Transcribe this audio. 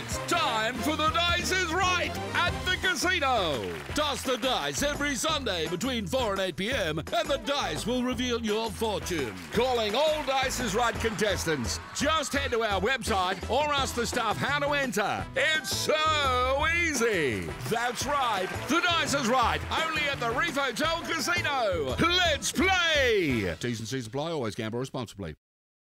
It's time for The Dice is Right at the casino. Toss the dice every Sunday between 4 and 8 p.m. and the dice will reveal your fortune. Calling all Dice is Right contestants. Just head to our website or ask the staff how to enter. It's so easy. That's right. The Dice is Right. Only at the Reef Hotel Casino. Let's play. T's and C's apply. Always gamble responsibly.